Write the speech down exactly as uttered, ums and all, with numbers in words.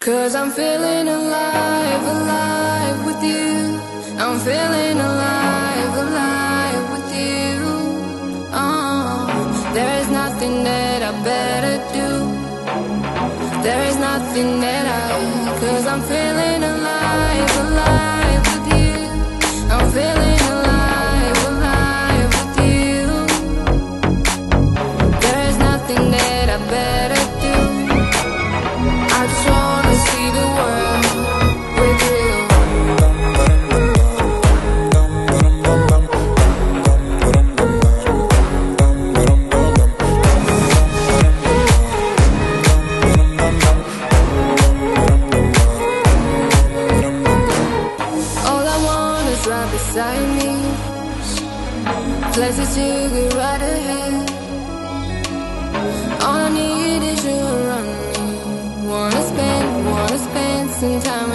Cause I'm feeling alive, alive with you. I'm feeling alive, alive with you. Oh, there is nothing that I better do. There is nothing that I, cause I'm feeling alive, alive with you. I'm feeling alive, alive with you. There is nothing that I better do. I just wanna see the world with you. Beside me, places you go right ahead. All I need is you around me. Wanna spend, wanna spend some time